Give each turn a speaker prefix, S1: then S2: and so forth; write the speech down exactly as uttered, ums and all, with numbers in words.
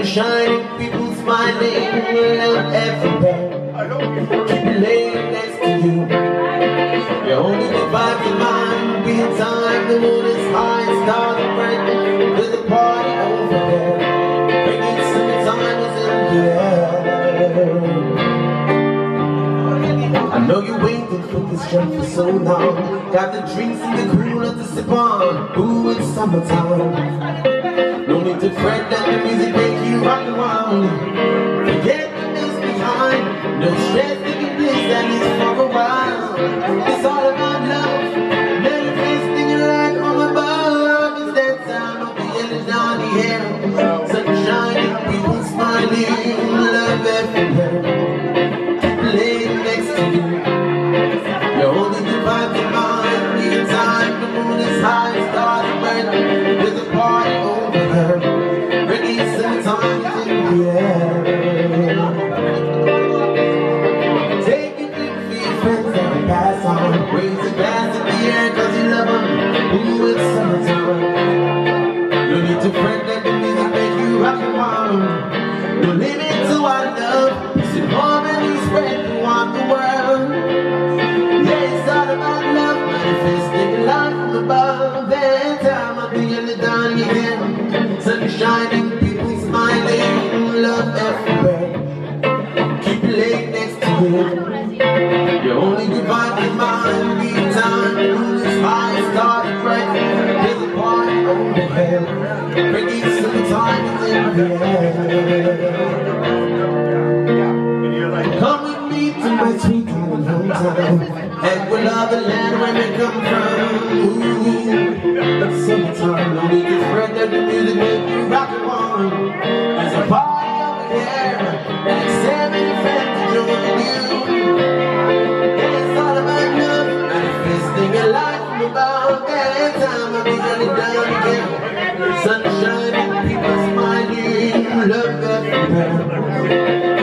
S1: Sunshine, people smiling, love everywhere. Keep laying next to you. You're only the vibes of mine. Be in time, the moon is high, stars are bright. There's a party over there. Bringing summertime is in the air. I know you waited for this jump for so long. Got the drinks and the cooler to sip on. Ooh, it's summertime. No need to fret that the music makes you rock and roll. Forget the mess behind. No stress, thinking this that is for a while. It's all about love. Manifesting your life from above. It's that time of the yellow down the air. Sunshine, people smiling, love everywhere. Laying next to you. You're holding the vibe of mine. Be in time, the moon is high, stars are bright. There's a party over there. Bringing summertime in the air. Take a drink for your friends and pass on. Raise a glass in the air cause you love them. Ooh, it's summertime. No need to fret that the music make you rock and roll. No limit to our love. Peace and harmony spread throughout the world. Yeah, it's all about love. Manifesting life from above. That time of the yellow down again. Sunshine, people smiling, love everywhere. Keep laying next to you. Your only good vibe is mine. Be in time, the moon is high, stars bright. There's a party over here. Bringing summertime is in the air. Come with me to my sweet hometown. Anguilla, the land where we come from. Ooh, it's summertime. No need to spread that the music make you rock and roll. There's a party over here, and it's seven friends to join you. Yeah, it's all about love, manifesting a life from above. That time I'll be running down again. Sunshine and people smiling, love everywhere.